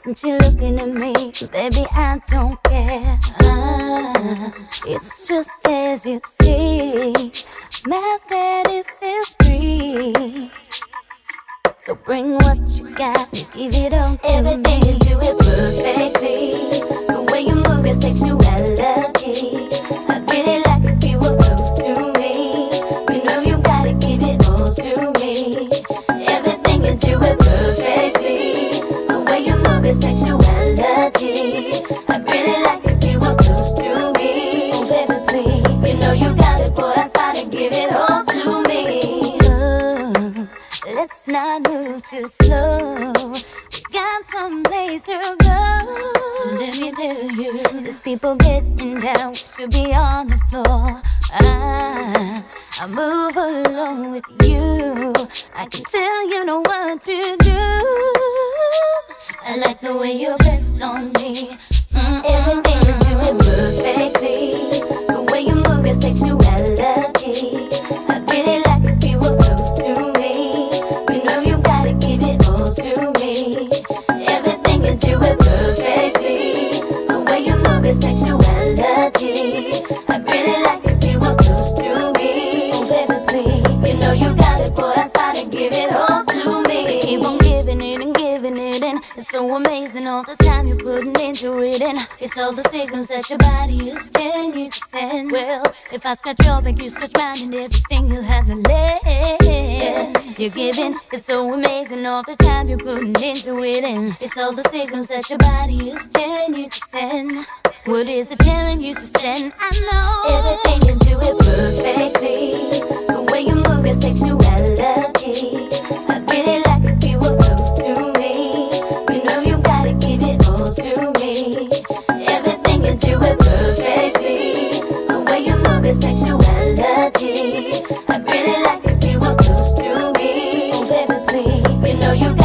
Since you're looking at me, baby, I don't care. It's just as you see, my status is free. So bring what you got and give it all to Everything me. you do it perfectly. The way you move your sexuality, I really like if you were close to me. You know you gotta give it all to me. Everything you do it perfectly. The way you move your sexuality, I really like if you were close to me. Oh, baby, please. You know you got it, boy, I started give it all to me. Oh, let's not move too slow. We got some place to go. Let me tell you, There's people getting down, we should be on the floor. I move along with you. I can tell you know what to do. I like the way you press on me. Everything you do it perfectly. The way you move your sexuality, I really like if you were close to me. You know you gotta give it all to me. Everything you do it perfectly. The way you move your sexuality, I really like if you were close to me. Oh, baby, please. You know you got it, boy, I started give it all to me. Keep on giving it and giving it, and it's so amazing all the time you're putting into it, and it's all the signals that your body is telling you to send. Well, if I scratch your back, you scratch mine, and everything you'll have to let. You're giving, it's so amazing all the time you're putting into it, and it's all the signals that your body is telling you to send. What is it telling you to send? I know Everything you do it perfectly. The way you move your sexuality, I really like if you were close to me. You know you gotta give it all to me. Everything you do it perfectly. The way you move your sexuality, I really like if you were close to me. Oh, baby, please. You know you